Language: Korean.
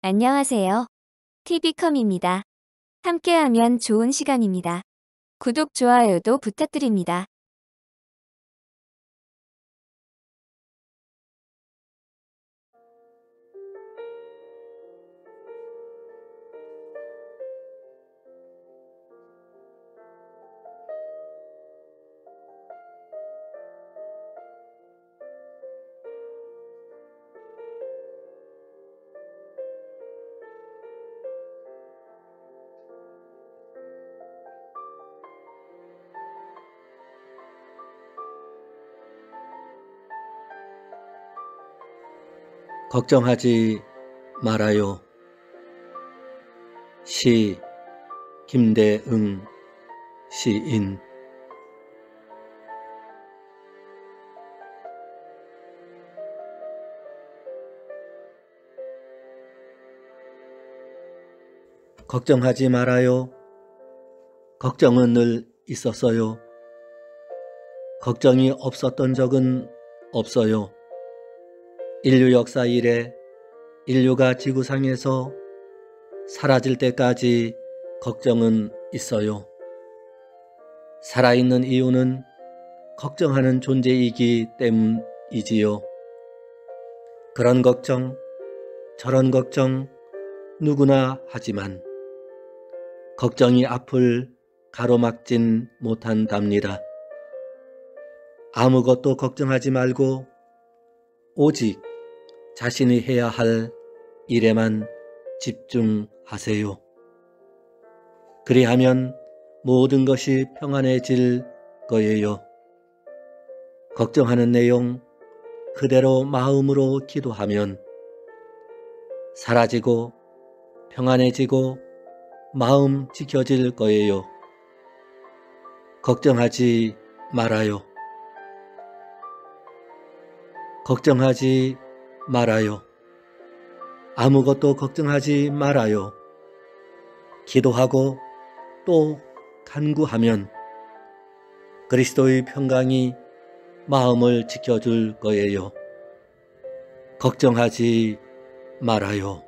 안녕하세요. TV컴입니다. 함께하면 좋은 시간입니다. 구독, 좋아요도 부탁드립니다. 걱정하지 말아요. 시 김대응 시인. 걱정하지 말아요. 걱정은 늘 있었어요. 걱정이 없었던 적은 없어요. 인류 역사 이래 인류가 지구상에서 사라질 때까지 걱정은 있어요. 살아있는 이유는 걱정하는 존재이기 때문이지요. 그런 걱정, 저런 걱정 누구나 하지만 걱정이 앞을 가로막진 못한답니다. 아무것도 걱정하지 말고 오직 자신이 해야 할 일에만 집중하세요. 그리하면 모든 것이 평안해질 거예요. 걱정하는 내용 그대로 마음으로 기도하면 사라지고 평안해지고 마음 지켜질 거예요. 걱정하지 말아요. 걱정하지 말아요. 아무것도 걱정하지 말아요. 기도하고 또 간구하면 그리스도의 평강이 마음을 지켜줄 거예요. 걱정하지 말아요.